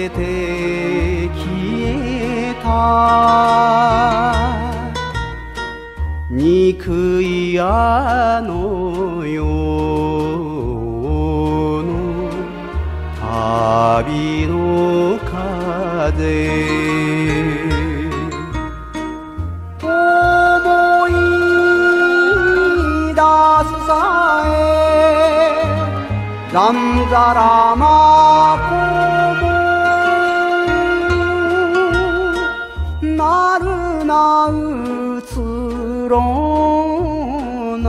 れて消えた憎いあの世の旅の風思い出すさえざんざらまこもなるなうつろな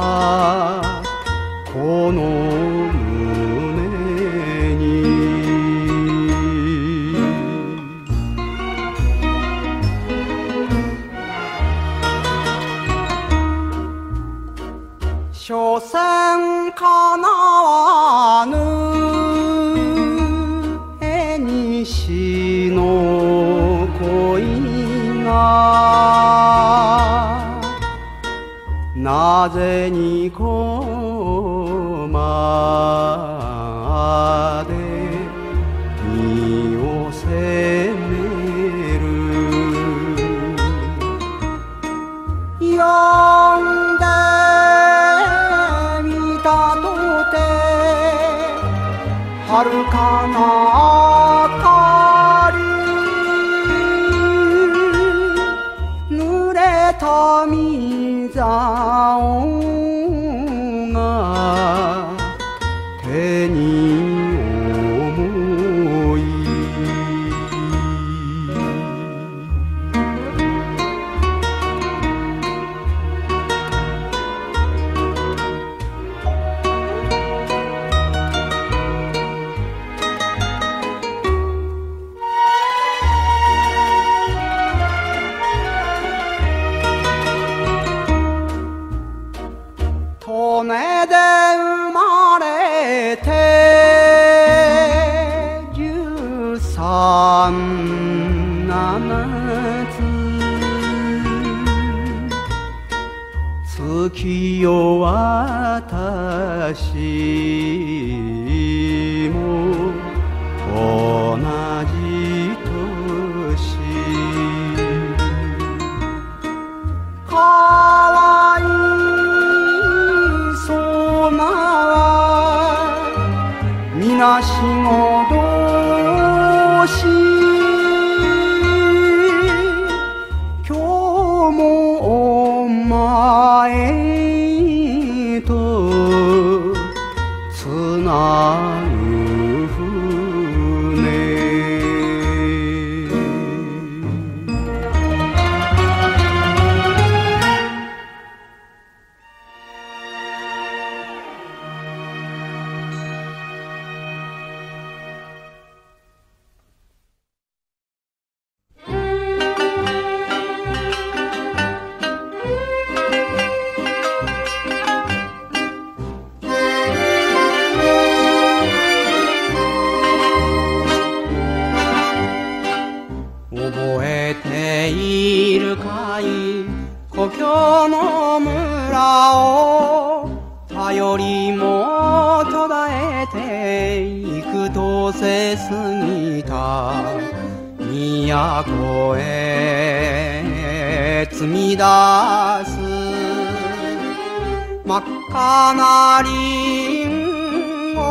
この胸に所詮かなわぬ縁西の恋がなぜにこまで身を責める呼んでみたとて遥かな明かり濡れた水青が手に重い利根で生まれて13、7つ月よ私も同じ年かわいそうなみなしご同士今日もお前とつなぐ船覚えているかい故郷の村を頼りも途絶えて幾度せ過ぎた都へ積み出す真っ赤なリンゴ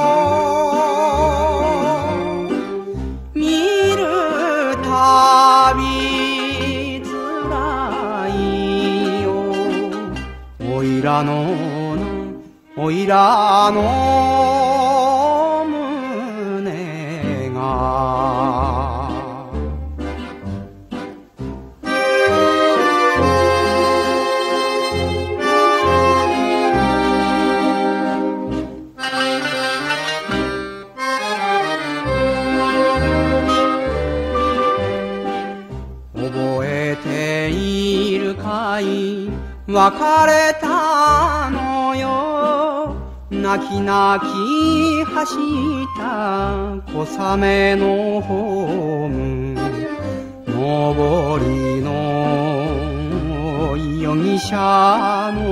見るたびつらいよおいらの胸が覚えているかい別れたのよ泣き泣き走った小雨のホーム上りの容疑者の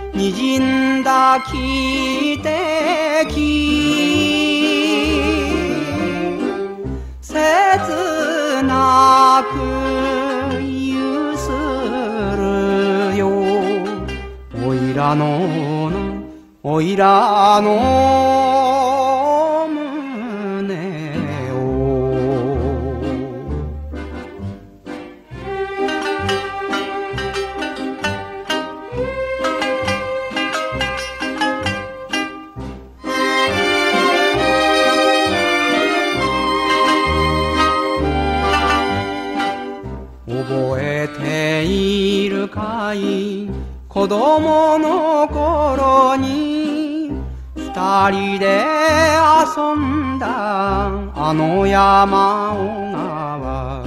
滲んだ汽笛くゆするよおいらのおいらの胸を覚えているかい子供の頃に二人で遊んだあの山小川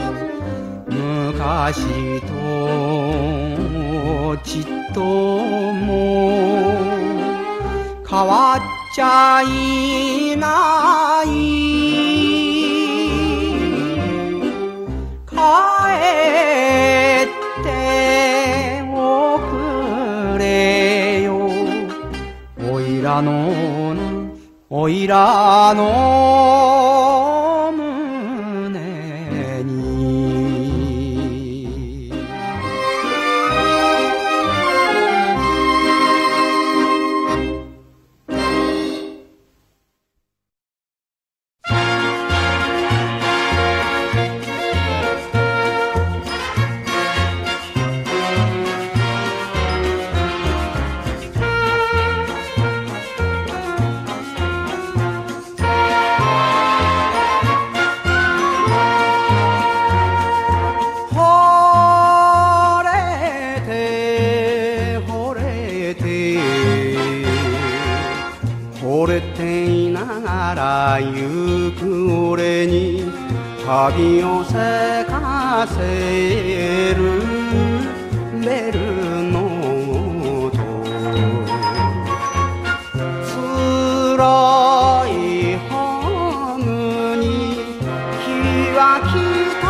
昔とちっとも変わっちゃいない帰っておくれよおいらのおいらの胸に惚れていながら行く俺に旅をせかせるベルの音辛いホームに日は来た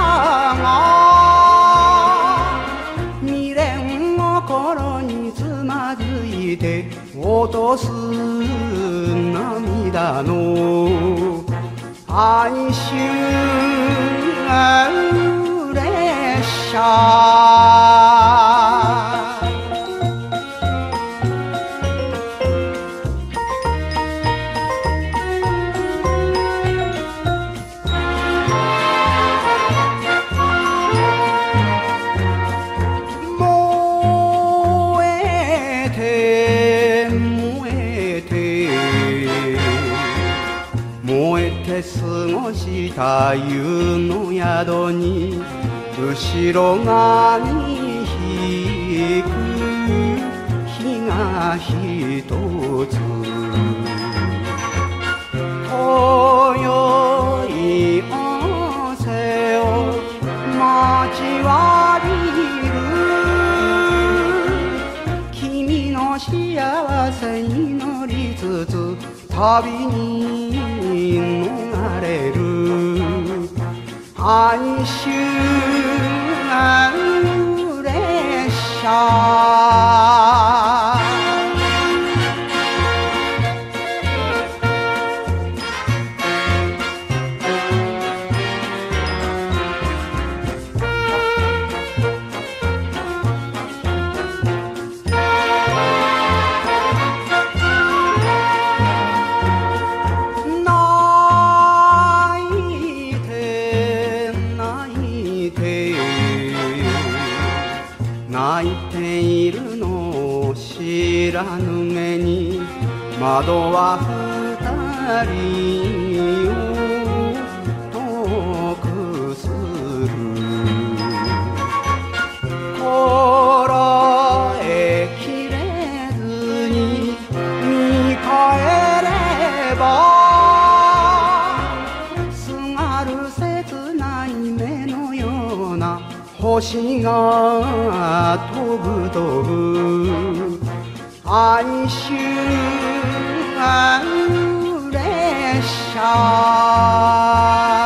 が未練心につまずいて落とす涙の哀愁列車燃えて過ごした湯の宿に後ろ髪引く日が一つ遠い仰せを待ちわびる君の幸せに乗りつつ旅に逃れる哀愁列車泣いているのを知らぬ目に窓は二人を遠くするこらえきれずに見返ればすがる切ない目のような星が飛ぶ飛ぶ哀愁列車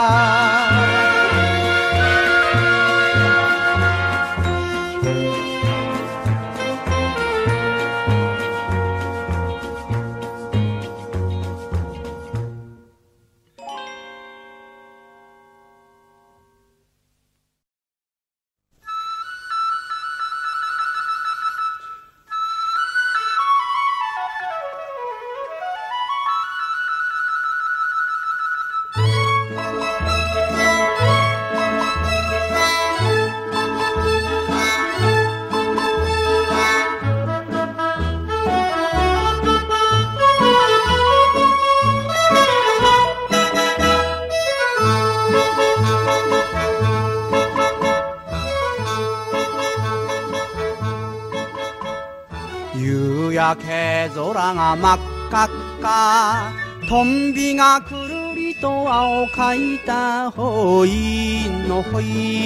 夕焼け空が真っ赤っか、トンビがくるりと青かいたほいのほ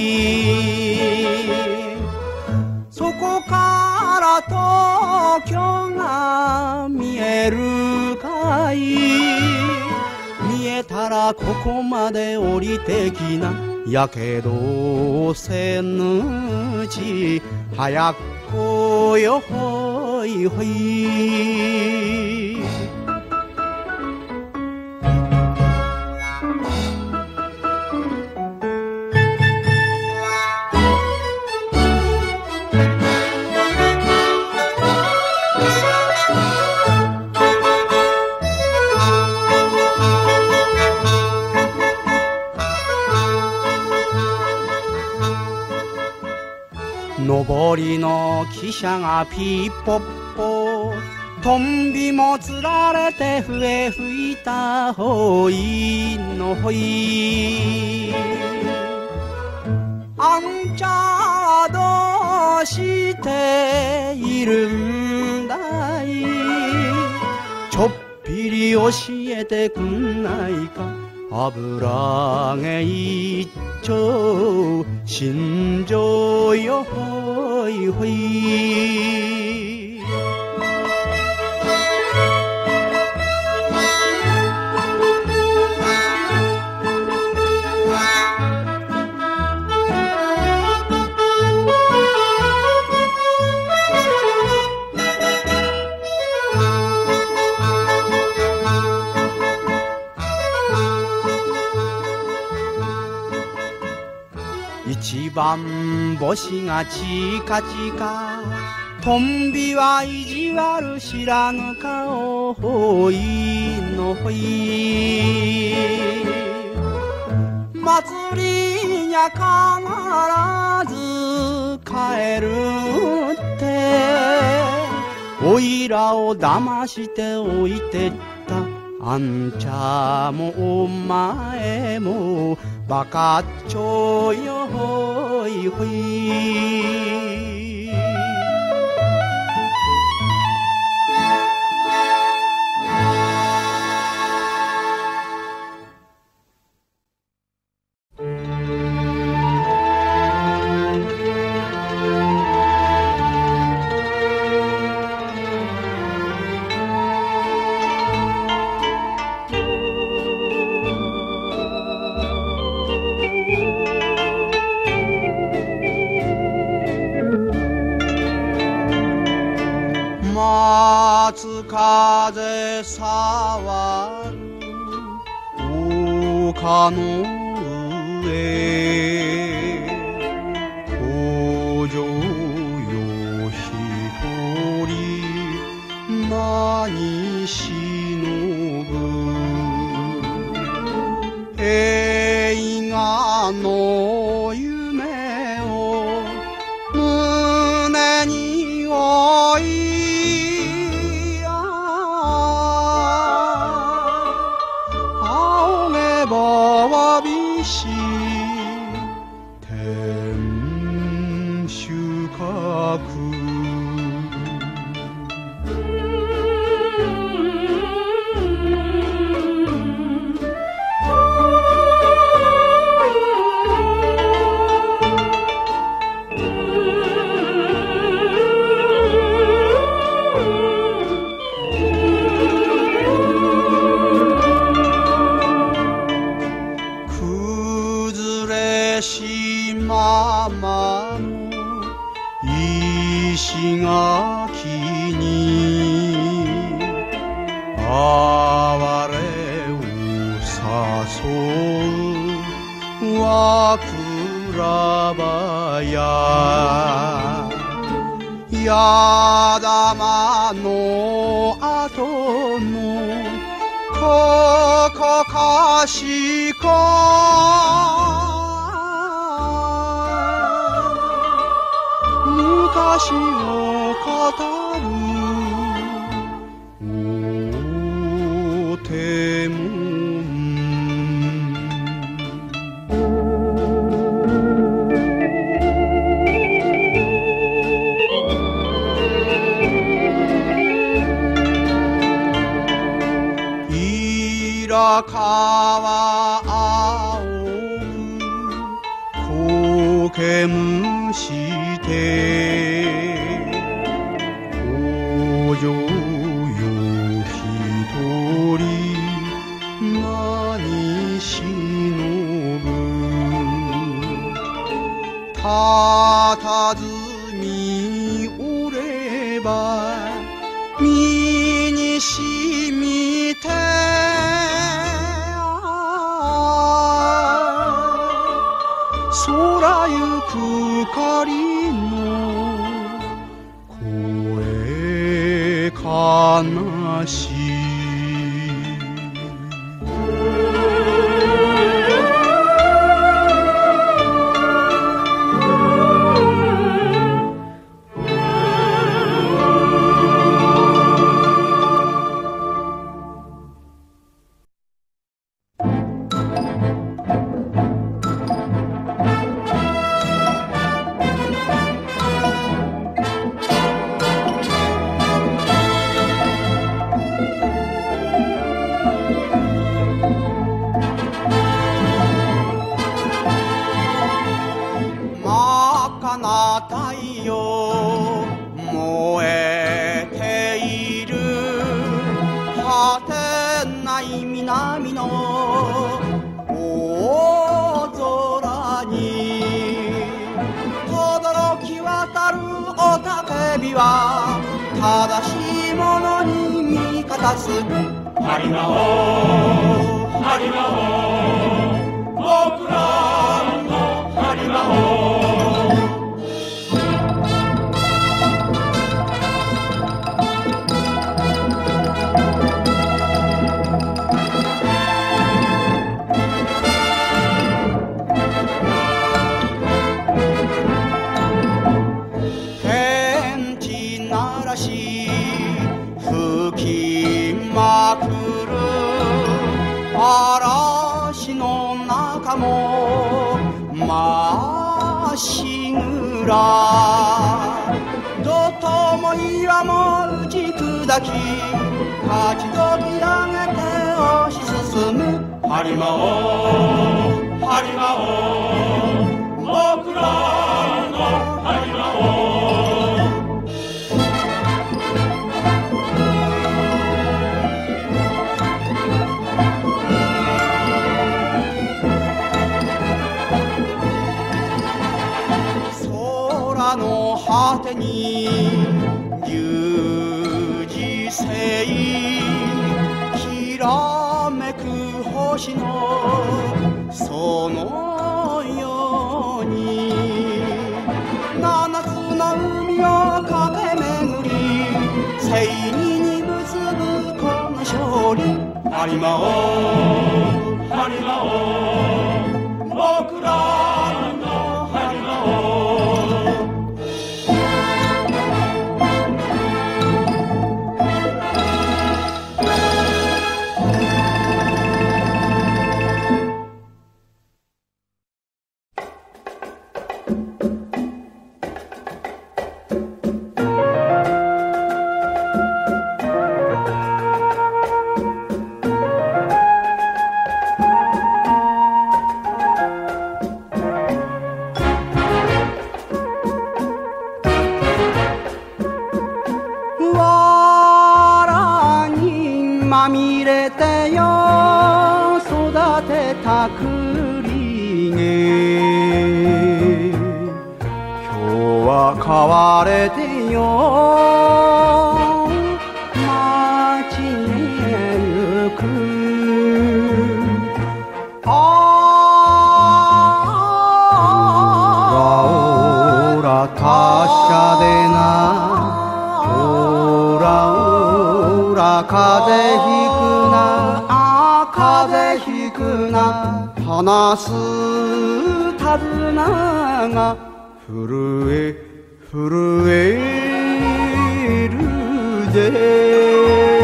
い。そこから東京が見えるかい。見えたらここまで降りてきな。やけどせぬち早く来よほいほい。上りの汽車がピーポッポ、トンビもつられて笛吹いたほいのほい。あんちゃどうしているんだい。ちょっぴり教えてくんないか。油揚げ一丁心情よほいほい。一番星がチカチカ、トンビは意地悪知らぬ顔ほいのほい。祭りにゃ必ず帰るって、おいらを騙しておいてった。あんちゃもお前もバカっちょよほいほい。松風触る丘の上、工場よ一人何しのぶ。映画の夢を胸に置い、わびし天守閣。島間の石垣に哀れを誘う和倉場や、矢玉の後のここかしこ昔を語るお手門。 けむしてお嬢よ一人何しのぶたたずみおれば身にしみて空ゆく仮の声悲しい太陽燃えている果てない南の大空に轟き渡る雄たけびは正しいものに味方するハリマオハリマオ僕らのハリマオ吹きまくる嵐の中もまっしぐらどとも岩も打ち砕き勝ちどき上げて押し進むハリマオハリマオ僕らのハリマオ空の果てに十字星きらめく星のそのように七つの海を駆け巡り正義に結ぶこの勝利ハリマオハリマオ僕らのハリマオまみれてよ育てた栗毛今日は買われてよ街へ行くオラ達者でなオラ風邪ひくな風邪ひくな話す手綱が震え震えるぜ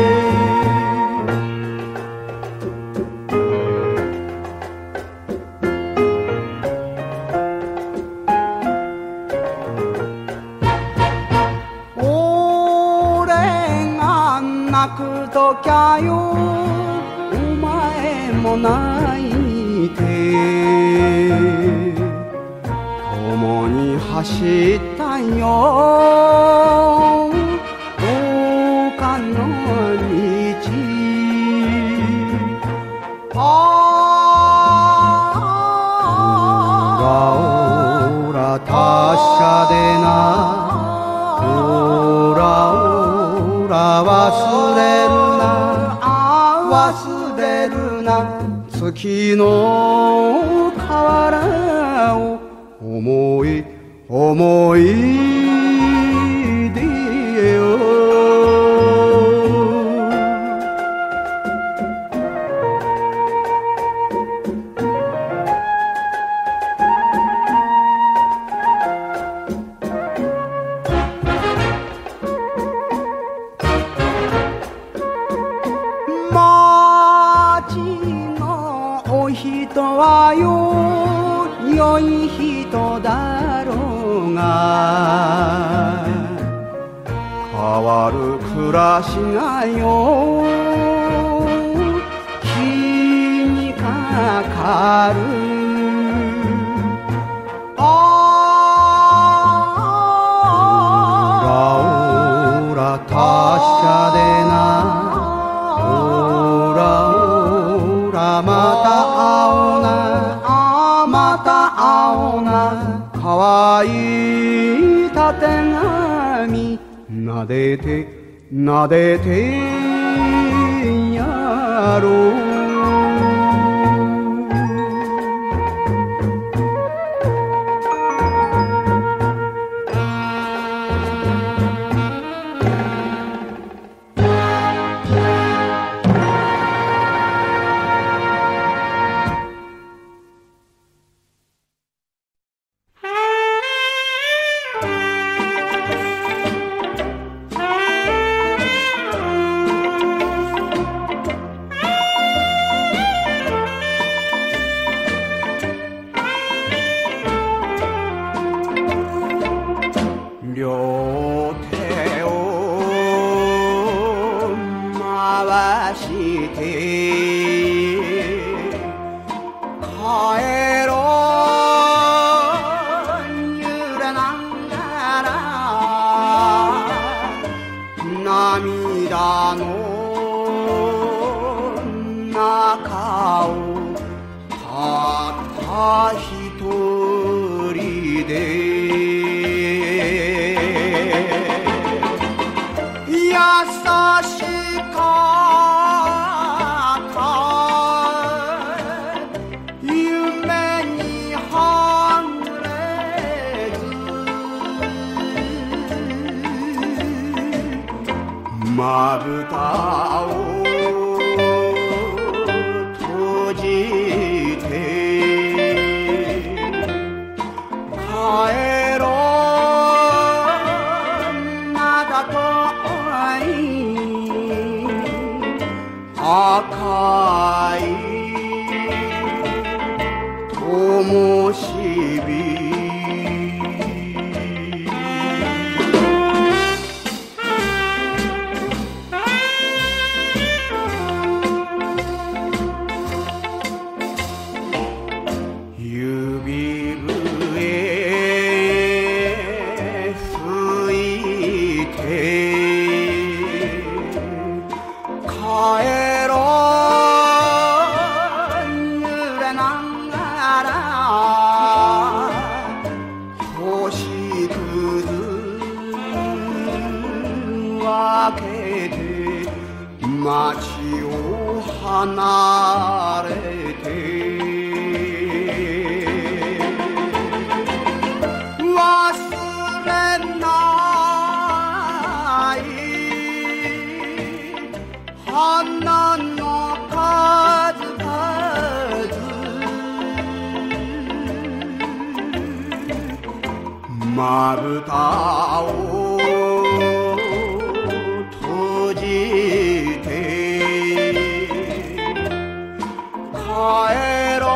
泣くときゃよお前も泣いて共走ったよ丘の道オラ達者でなオラオラ忘れるな忘れるな月の河原を思い思い出よ町のお人は良い人だろうが変わる暮らしがよ気にかかるオラ達者でなオラまた会おうなまた会おうなかわいいたてがみなでてなでてやろう両手を回して帰ろう揺れながら涙の中をたった一人で優しかった夢にはぐれずまぶたを閉じて帰ろうまだと赤い灯火指笛吹いて帰ろう揺れながら星屑分けて街を離れて忘れない花の数々まぶたを閉じて帰ろ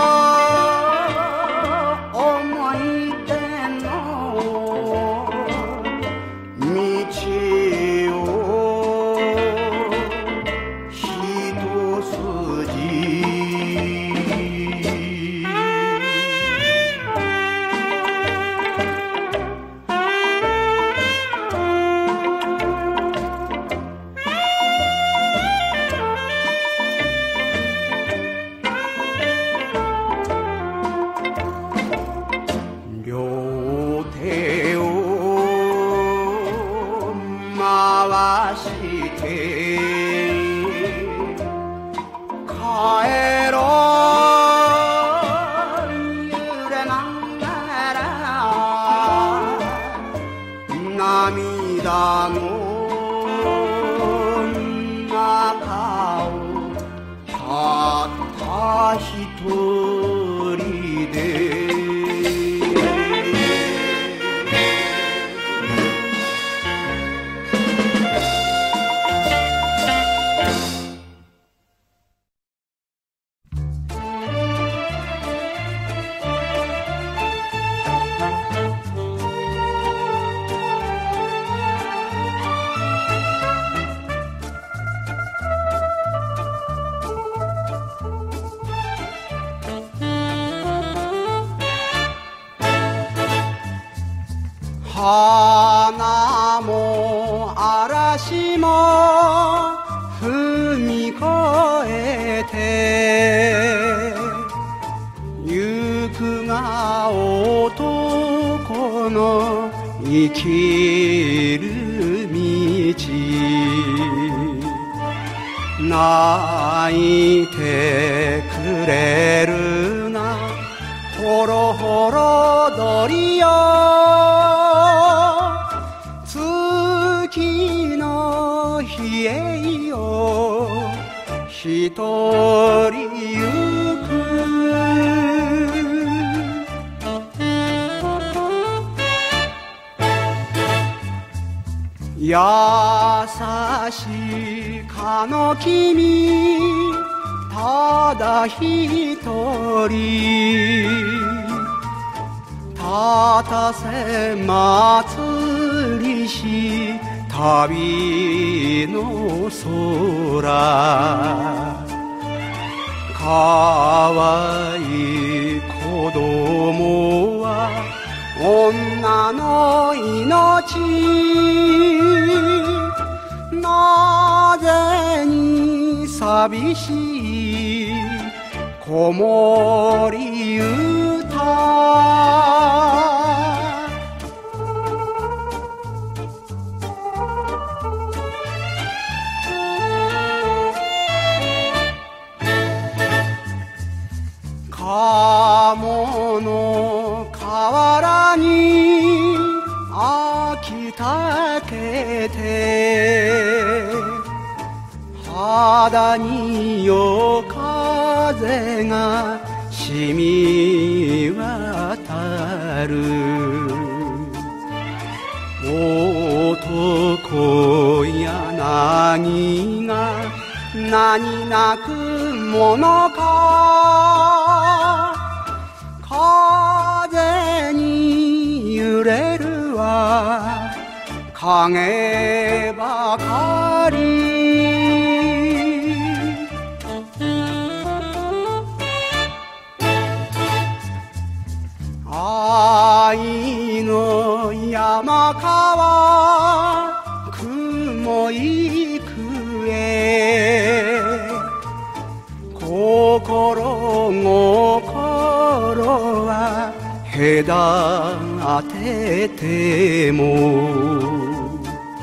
う思い出の道を一筋帰ろう揺れながら涙の中をたった一人で花も嵐も踏み越えて行くが男の生きる道泣いてくれるなほろほろ鳥よ月の冷えよ一人行く優しいかの君ただ一人たたせ祭りし旅の空かわいい子供は女の命なぜに寂しい子守歌鴨の河原に秋たけて肌に夜風が染み渡る男柳が何なくものか風に揺れるは影ばかり愛の山川雲行くへ心は隔てても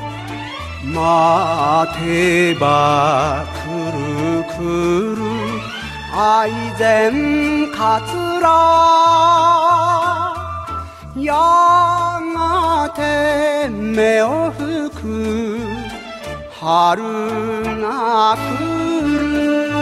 待てば来る来る愛染かつらやがて目を吹く春が来る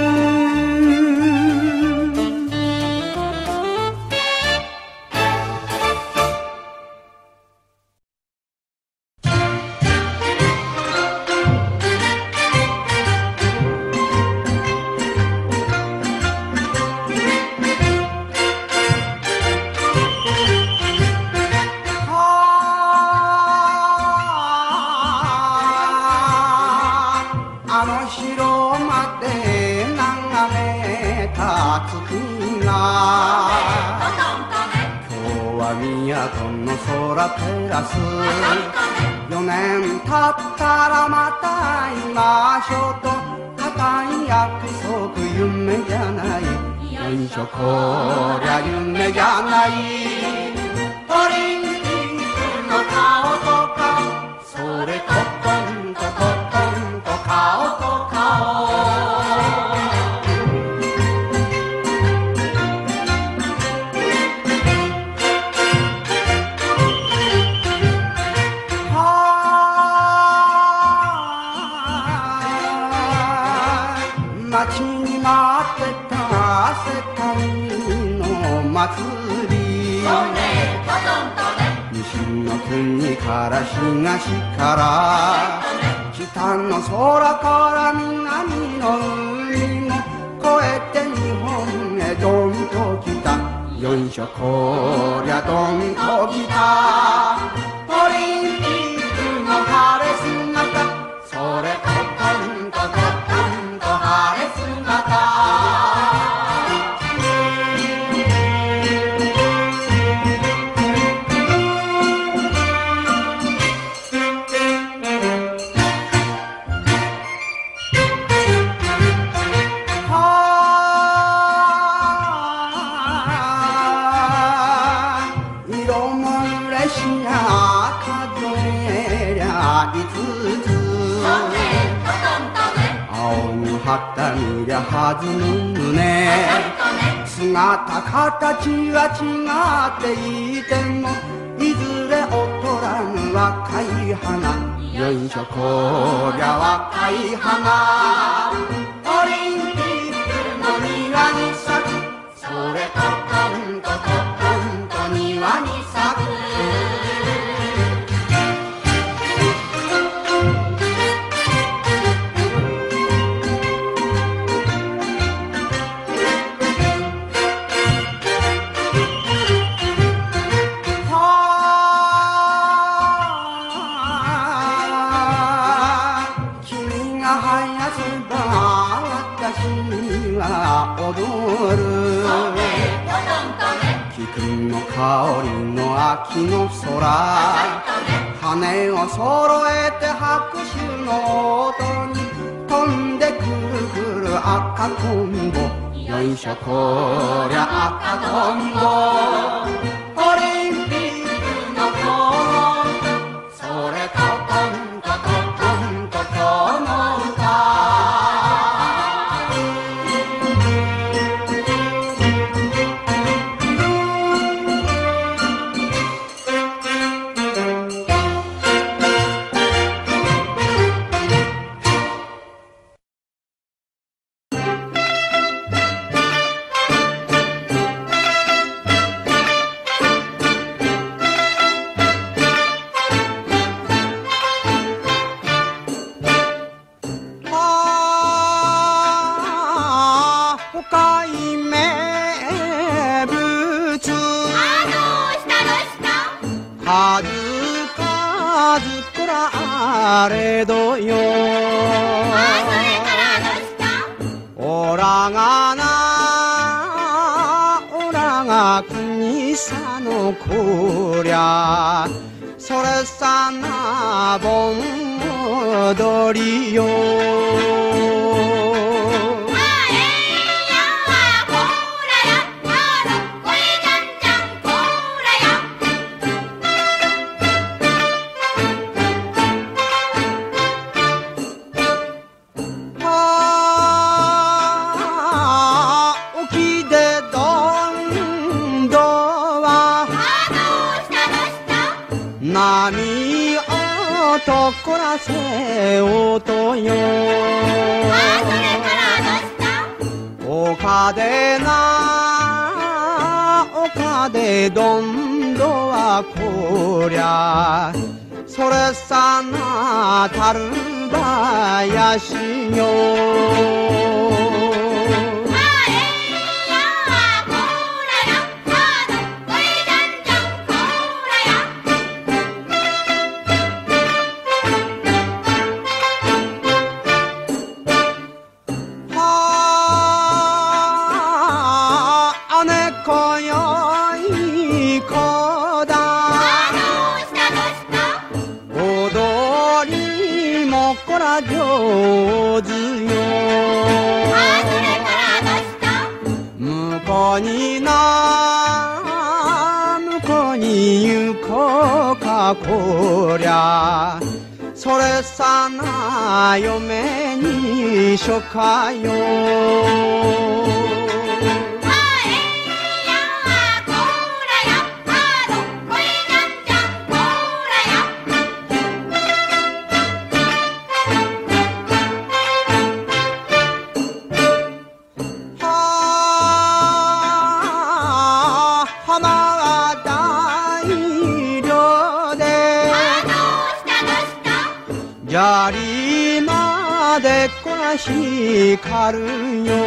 空照らす4年経ったらまた会いましょうと固い約束夢じゃないよいしょこりゃ夢じゃないオリンピックの顔とかそれコトンとコトンとか西の国から東から北の空から南の海も越えて日本へどんと来た。よいしょこりゃどんと来た。オリンピックの晴れ姿、それとどんとどんと晴れ姿。旗見りゃ弾む胸、姿形は違っていてもいずれ劣らぬ若い花。よいしょこりゃ若い花、オリンピックの庭に咲く、それとどんとどんと庭に咲く。踊る菊の香りの秋の空、羽を揃えて拍手の音に飛んでくるくる赤とんぼ。よいしょこりゃ赤とんぼ、オリンピックの今日、それとどんとどんと今日の歌。れどよ、おらがな、おらが国さのこりゃ、それさな盆踊りよ。波をとこらせ音よ。丘でな、丘でどんどはこりゃ、それさなたるばやしよ。上手よ。向こうにな、向こうに行こうかこりゃ、それさな嫁にしょかよ。浜は槍までこな光るよ。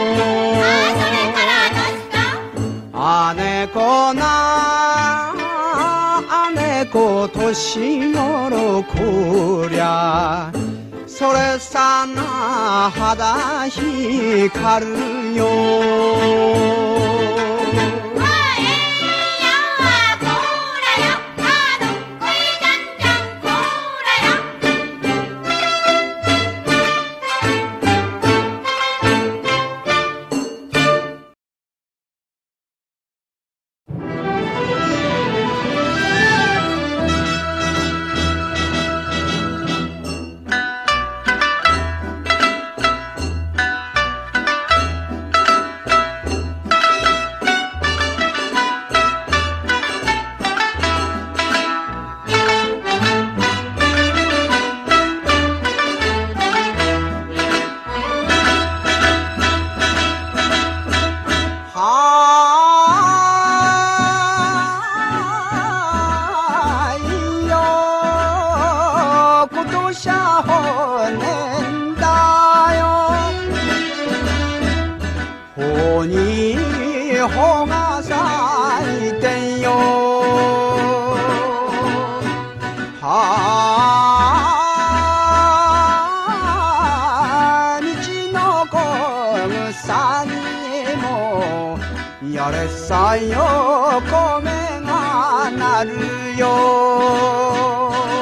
姉子な姉子年頃こりゃそれさな肌光るよ。穂が咲いてよ。道の小草にもやれさよ米がなるよ。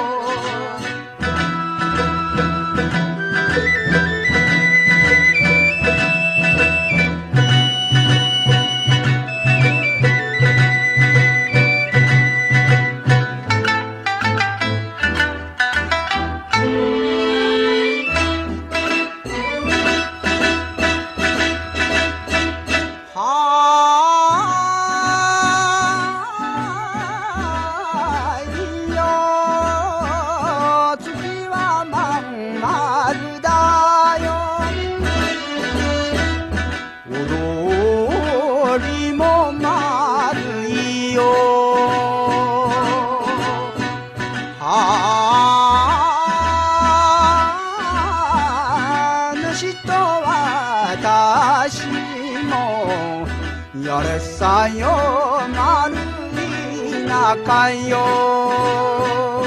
やれさよ丸い仲よ。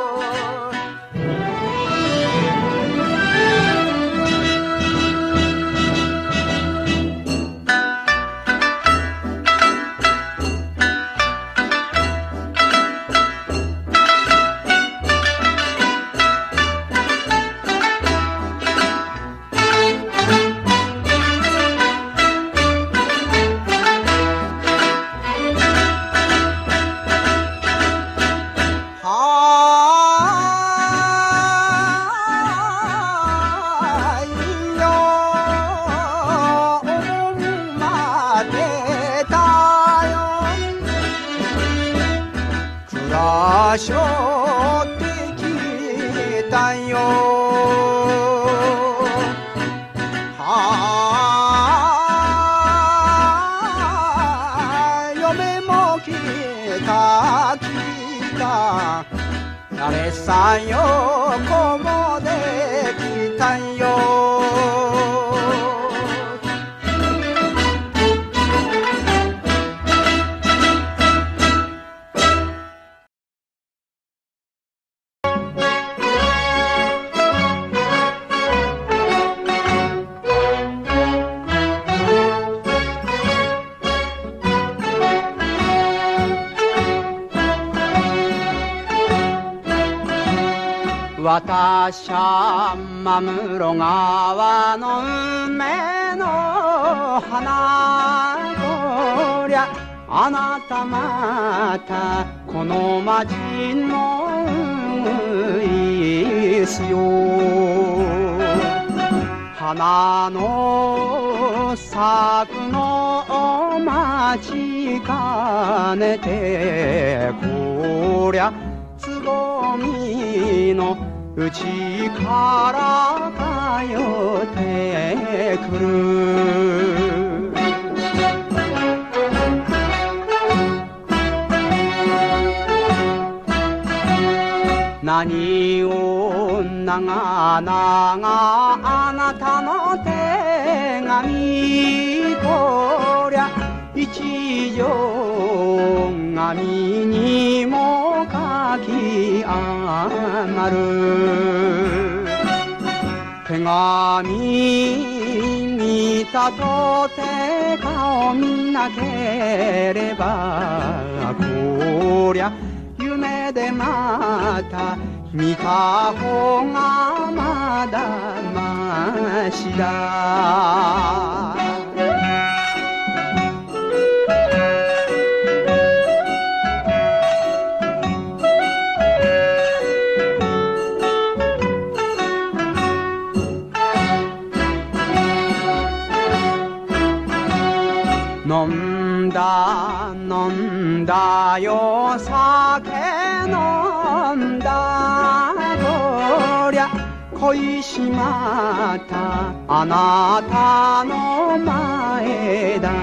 しょってきたよ。嫁も来た来たやれさよ子もできたよ。私は真室川の梅の花こりゃあなたまたこの町のいすよ。花の咲くの待ちかねてこりゃつぼみのうちから通ってくる。 何を長々あなたの手紙こりゃ一条紙にも書き余る手紙見たとて顔見なければこりゃ夢でまた見た方がまだましだ飲んだよ酒飲んだこりゃ恋しまったあなたの前だ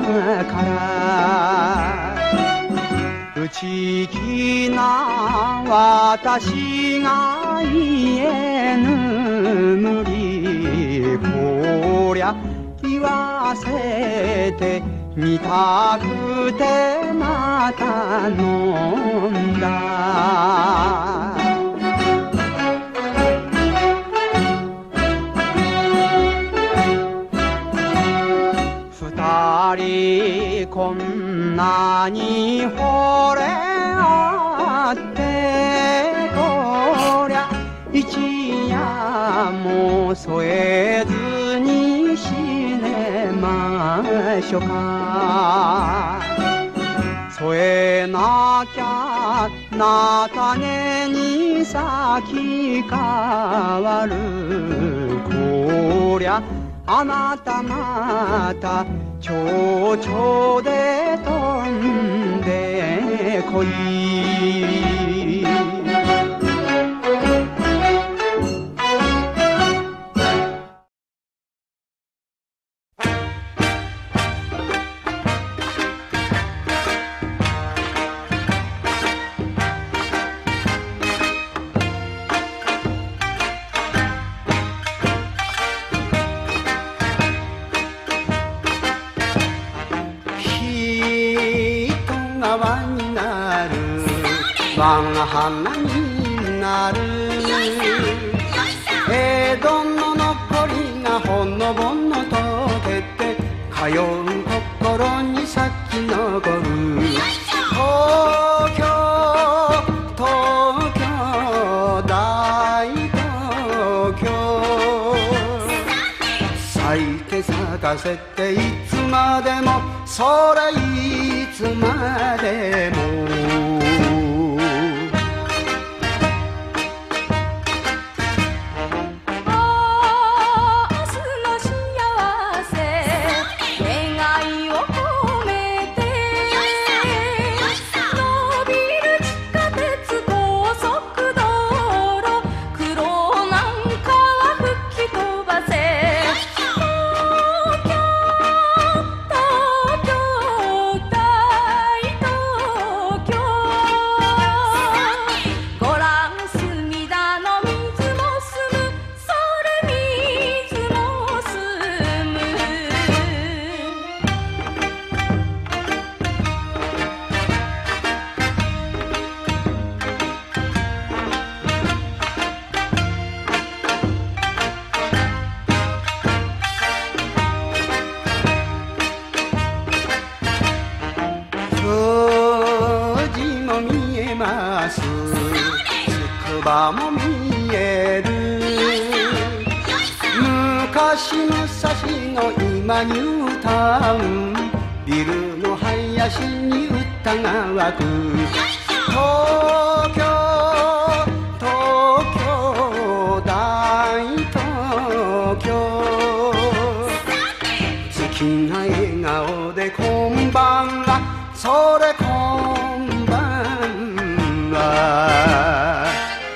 から内気な私が家眠りこりゃ言わせて見たくてまた飲んだ二人こんなに惚れ合ってこりゃ一夜も添えずに死ねましょか添えなきゃな種に咲き変わるこりゃあなたまた蝶々で飛んでこい花になる江戸の残りがほのぼの溶けて通う心に咲き残る東京東京大東京咲いて咲かせていつまでもそれいつまでもつばも見える昔武蔵の今ニュータウンビルの林に歌が湧く東京東京大東京月が笑顔でこんばんはそれこんばんは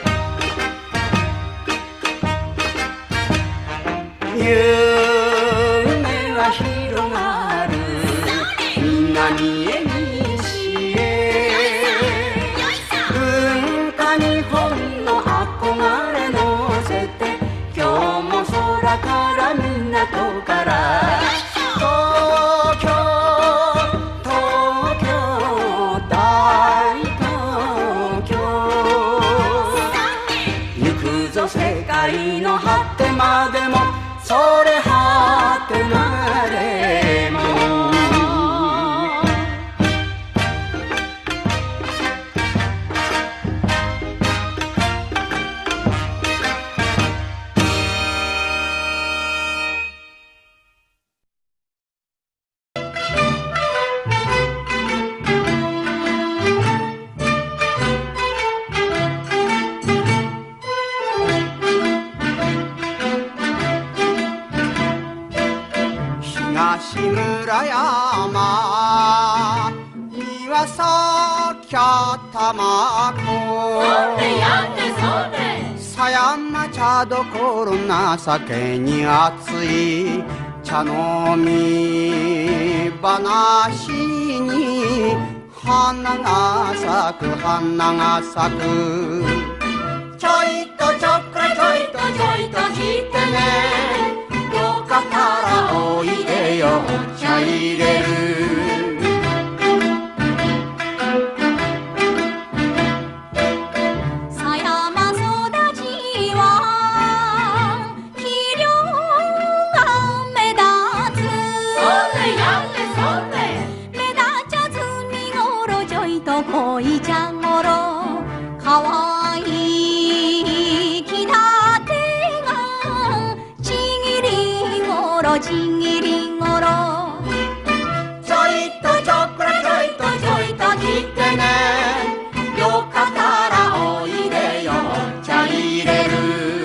夢が広がる南へ西へきゃたまこそれやってそれ狭山茶どころ情けに熱い茶飲み話に花が咲く花が咲くちょいとちょっくらちょいとちょいと来てねよかったらおいでよお茶入れる狭山育ちは器量が目立つそれやれそれ目立ちゃずにごろちょいと恋茶ごろかわいい木立てがちぎりごろちぎりごろちょいとちょっくらちょいとちょいと来てねよかったらおいでよお茶入れる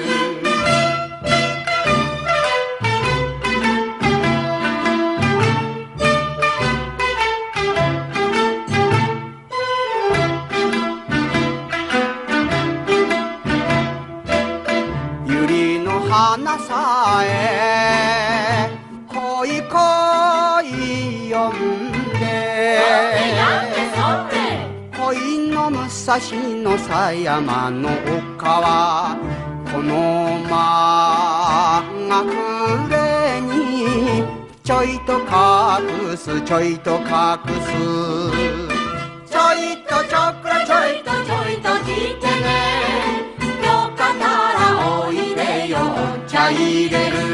百合の花さえ恋恋呼んで恋の武蔵の狭山の丘はこのまがくれにちょいと隠すちょいと隠すちょいとちょっくらちょいとちょいと来てねよかったらおいでよお茶入れる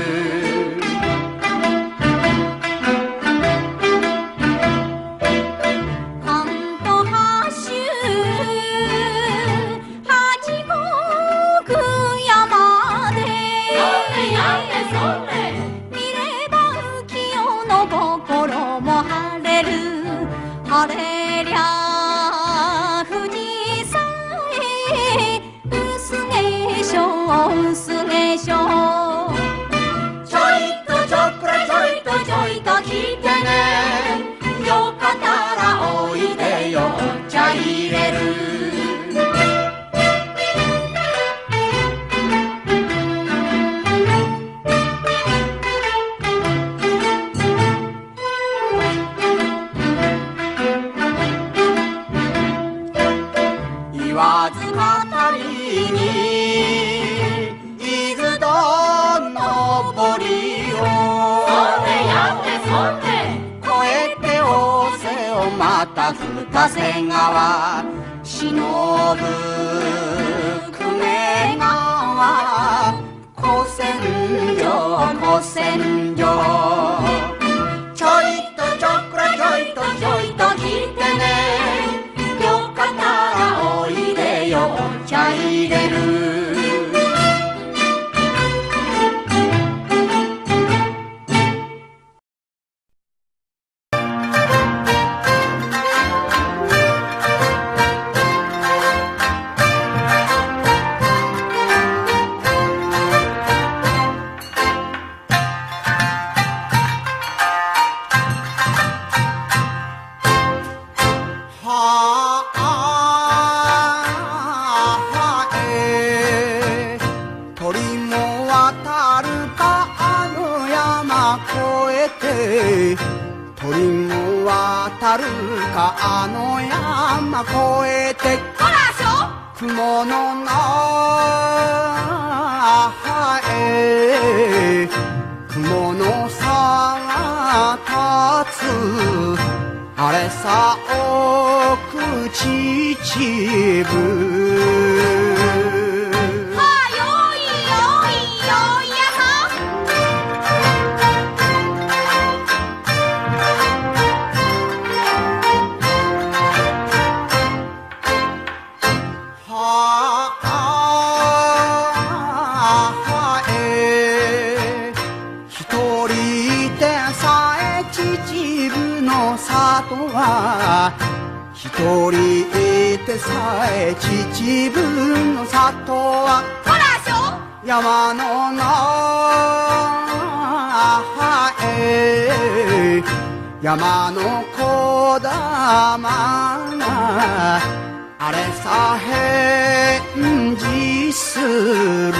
関東八州八国山で見れば浮世の心も晴れる晴れりゃ富士山へ薄化粧薄化粧ちょいとちょっくらちょいとちょいと来てねよかったらおいでよお茶入れる言わず語りに伊豆どのぼりを越えておせをまた二瀬川忍ぶ久米川古戦場古戦場ちょいとちょっくらちょいとちょいと来てねよかったらおいでよお茶入れる鳥も渡るかあの山越えて鳥も渡るかあの山越えて雲の中へ雲の差が立つあれさ奥秩父一人いてさえ秩父の里は山の中へ山の小玉のあれさ返事する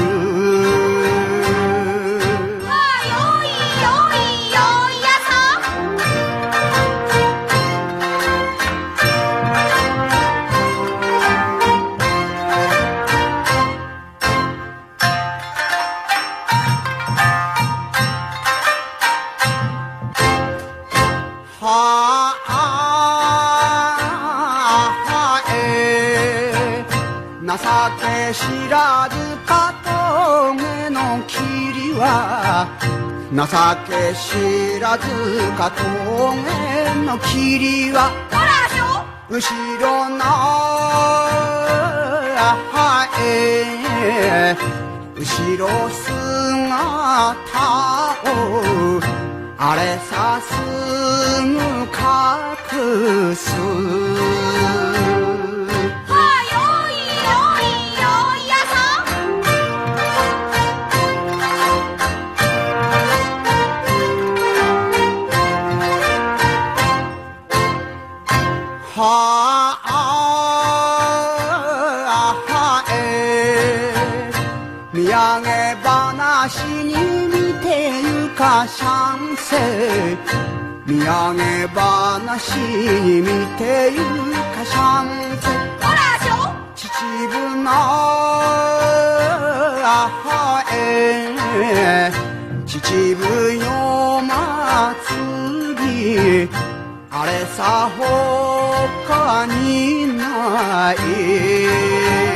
情け知らずか峠の霧は情け知らずか峠の霧は後ろの後ろ姿をあれさすぐ隠す土産話に似てゆかシャンセ土産話に似てゆかシャンセ秩父の秩父夜祭りあれさ他にない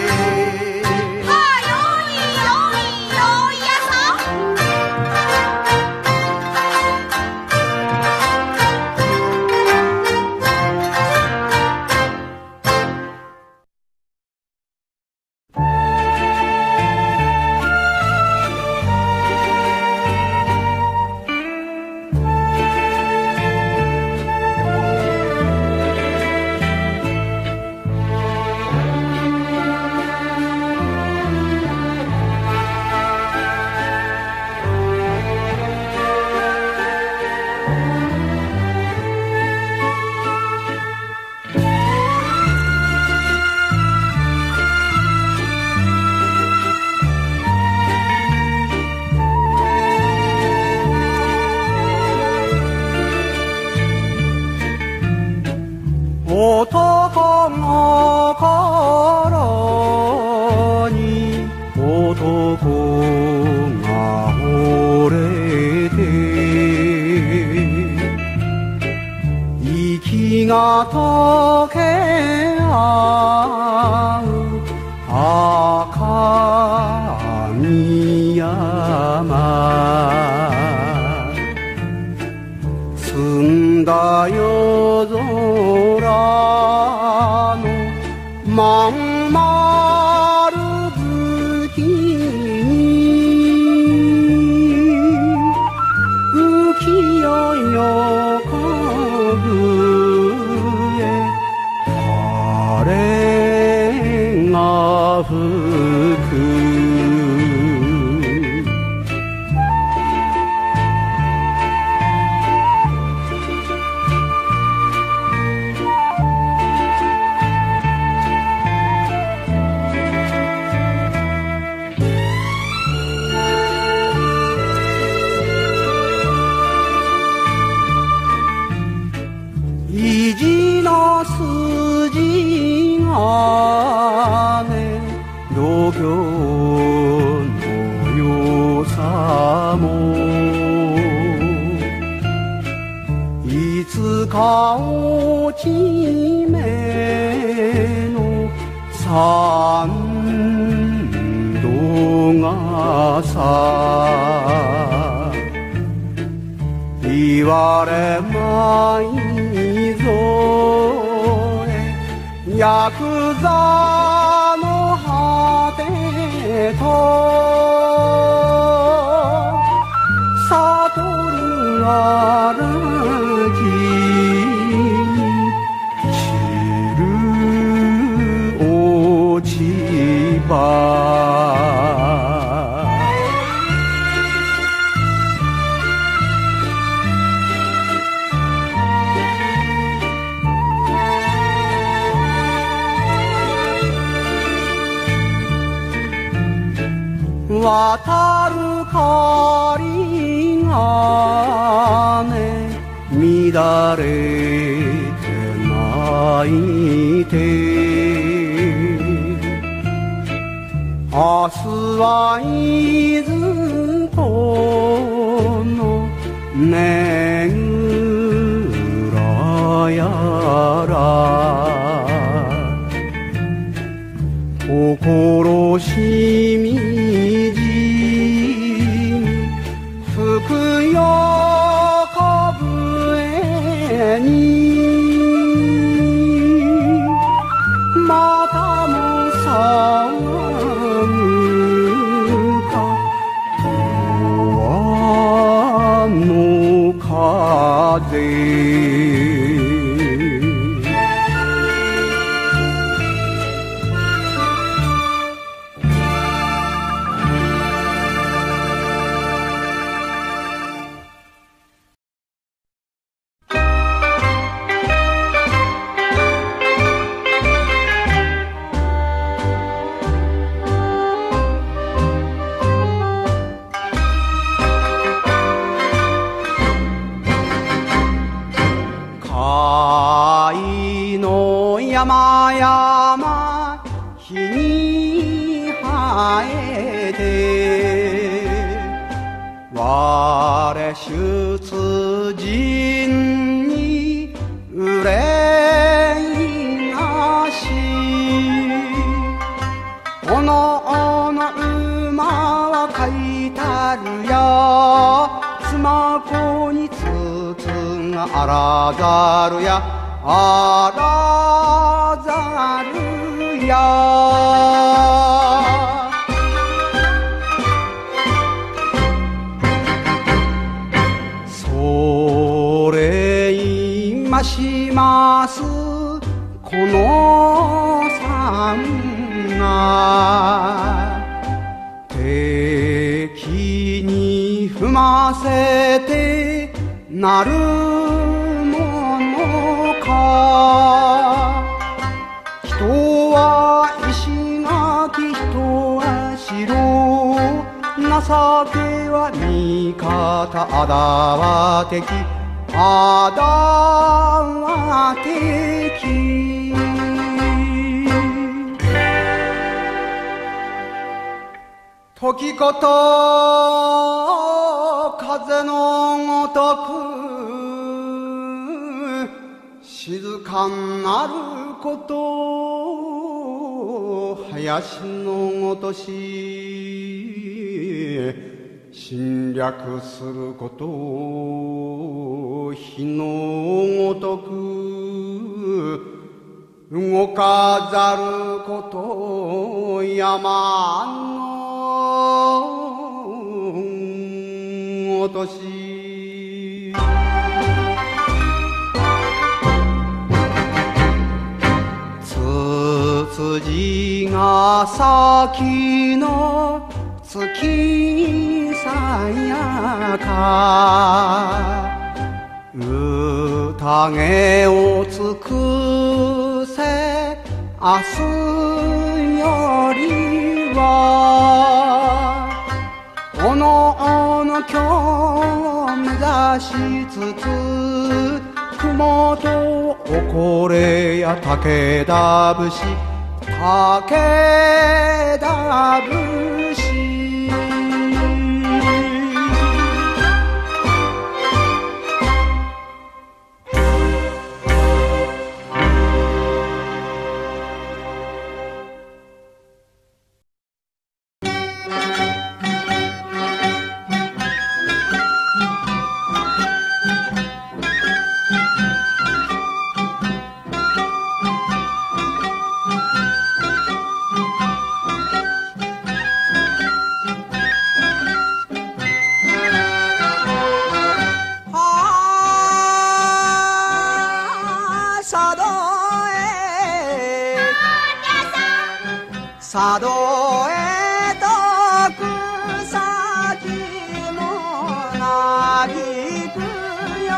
男の心に男が惚れて息が溶け合う赤城山澄んだ夜空のまん丸月に浮世横笛晴が吹く意地の筋がね度胸の良さもいつか落ち目の三度がさ言われまいぞえヤクザの果てと悟るあらじに散る落ち葉渡る狩りがね乱れて泣いて明日はいずこのねぐらやら心しみじみ吹くよ風にまたもさぐかあの風山々日に生えて我出陣に憂いなしおのおの馬は書いたるや妻子につつがあらざるやあらざるやそれいましますこのさんが敵に踏ませてなる人は石垣人は城情けは味方あだは敵あだは敵時こと風のごとく静かなること林のごとし侵略すること火のごとく動かざること山のごとし筋が先の月さやか宴を尽くせ明日よりはおのおの今日目指しつつ雲とおこれや武田節武田節佐渡へと草木もなびくよ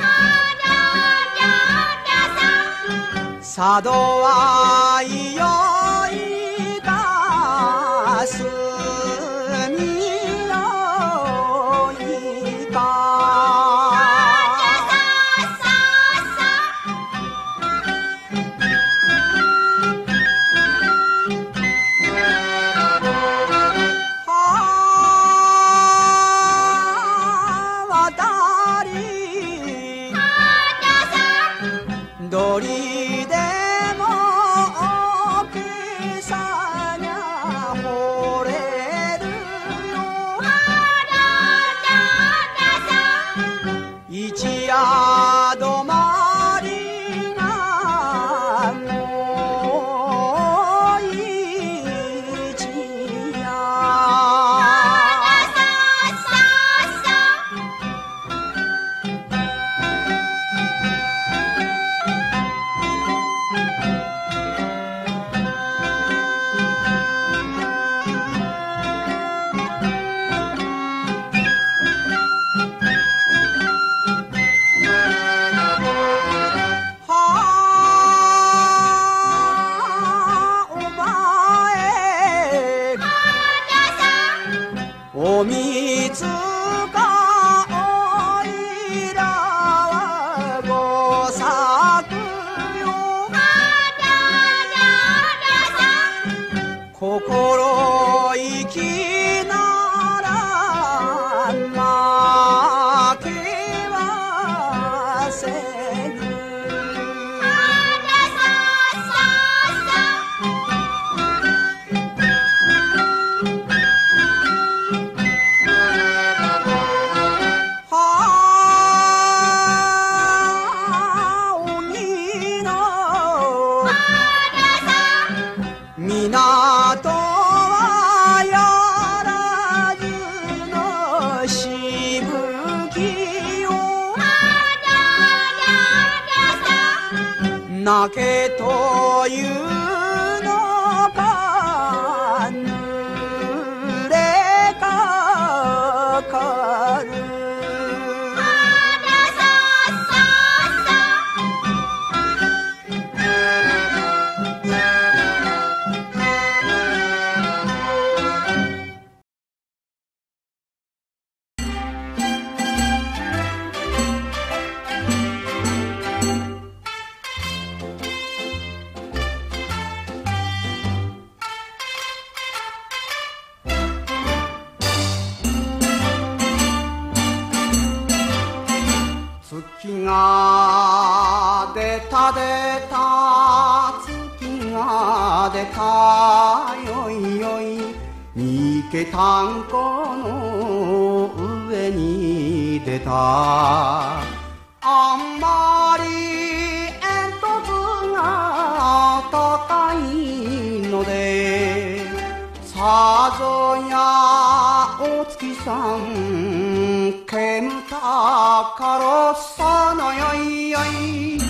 佐渡はいよいかすみ港はやらずのしぶきを泣けというのか濡れかかる月が出た出た月が出たよいよい三毛たんこの上に出たあんまり煙突が高いのでさぞやお月さん煙たからさのよいよい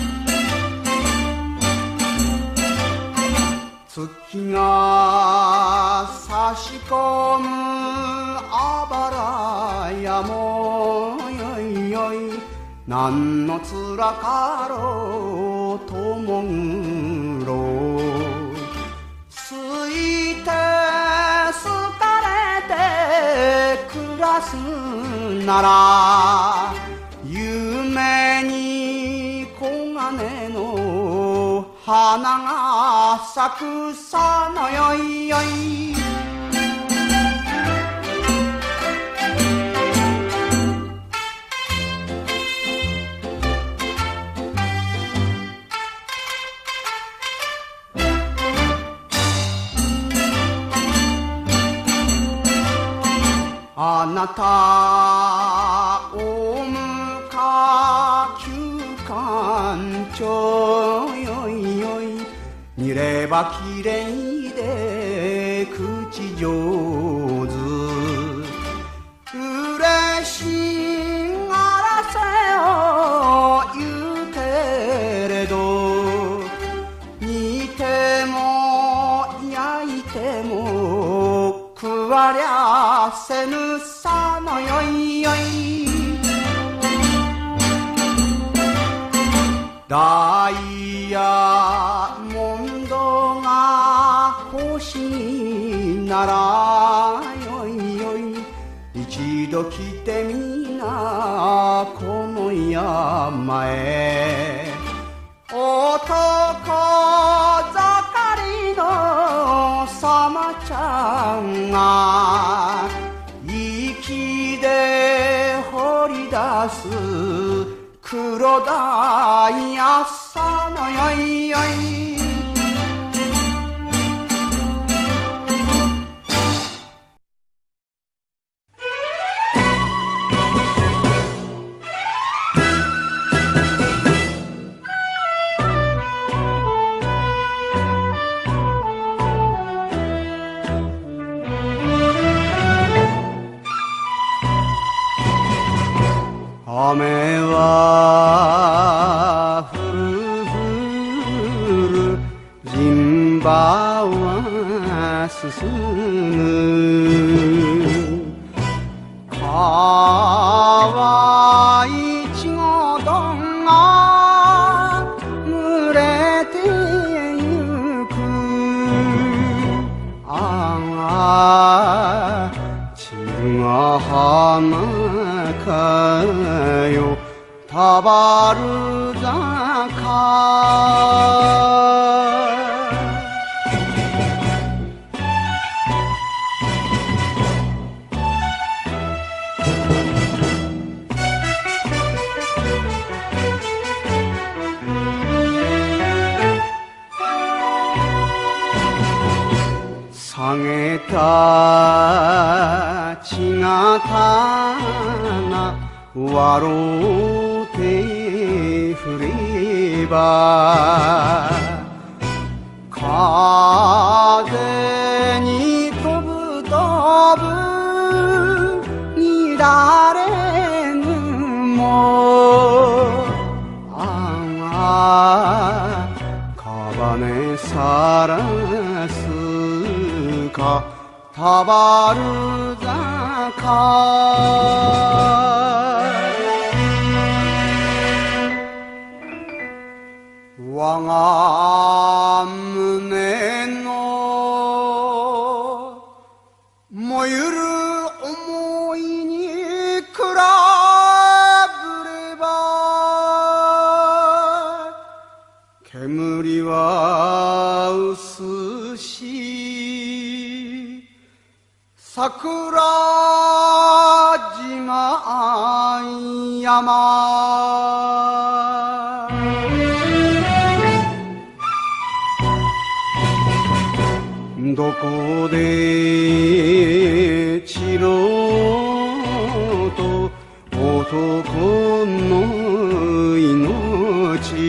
月が差し込むあばらやもよいよいなんのつらかろうともぐろすいてすかれて暮らすなら夢に黄金の花が咲くさのよいよいあなたおむか旧館長よいよい見ればきれいで口上手嬉しがらせを言うけれど煮ても焼いても食わりゃせぬさのよいよいダイヤモンドが欲しいならよいよい一度来てみなこの山へ男盛りのさまちゃんが息で掘り出す黒ダイヤさのよいよい雨は降る降る陣馬は進む川一ごどが濡れてゆくああ千ヶ浜かよたばる坂下げた血がな笑うて振れば風さらすかたばる坂我が胸の燃ゆる思いに比べれば煙は薄し桜島山どこで散ろうと男の命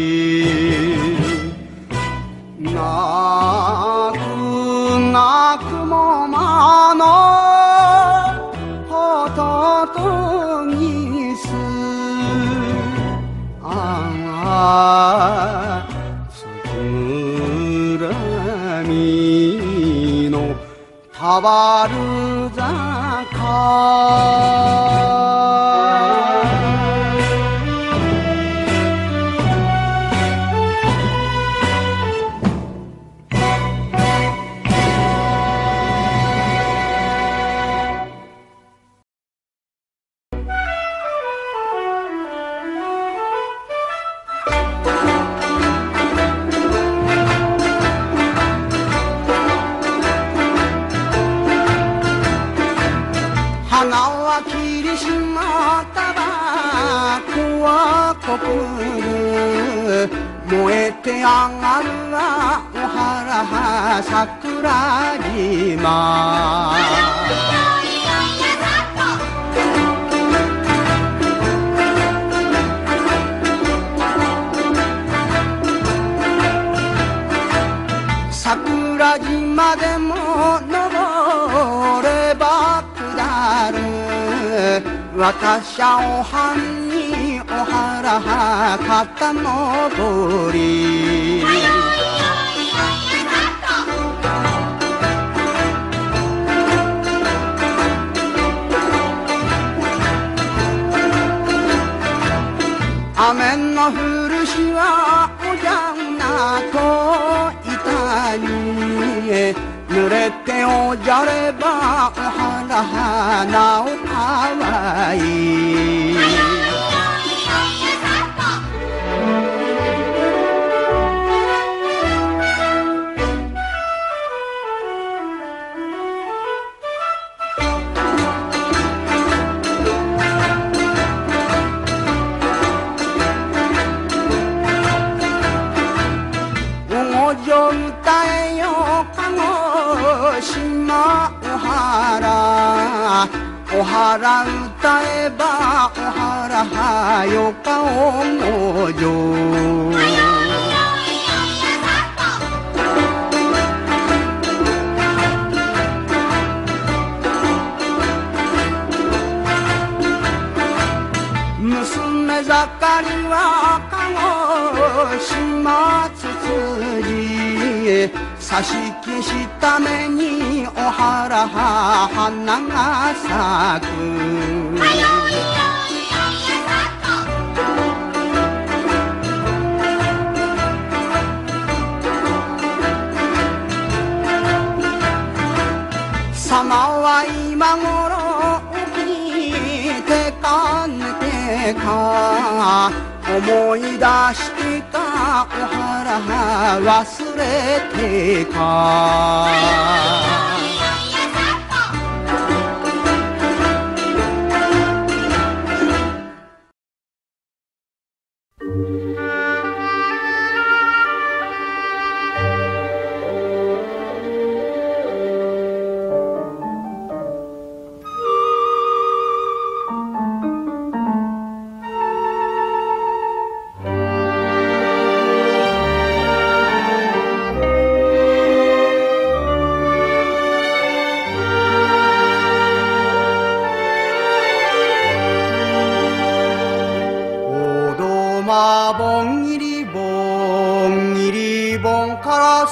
泣く泣くもまのほととにすああつむらみのたばる坂花は霧島タバコはこくる燃えて上がるはお原桜島桜島でも登れば下る私はおはんにお原肩登り雨の降る日はおじゃんなと板に濡れておじゃればお原なおかわいいおじょ歌えよ鹿児島お原お原歌えばお原よかおもじょ娘盛りは鹿児島つつじ挿し木した目にお原花が咲く様は今頃起きてか寝てか思い出してたお原忘れてか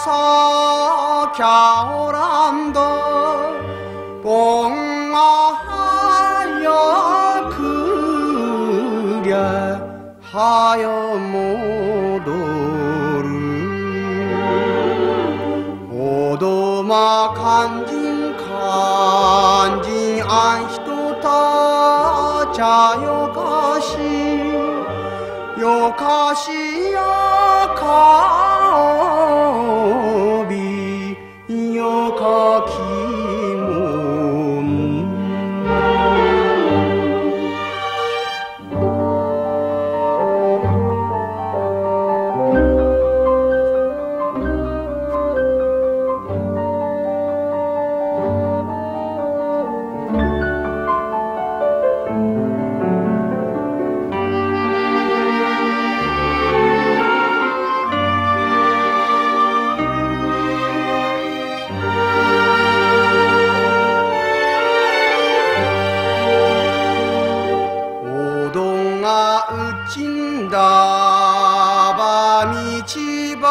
사캬오란도 봉하여 그랴 하여 모도르 오도마 간진 안히토타 자요가시 요가시야 가오비 요가키몬 으친다 밤이 집어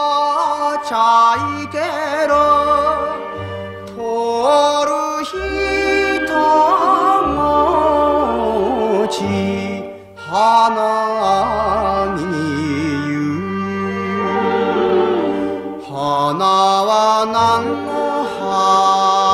자이게로 토르히 덩어지 하나니유 하나와 난노하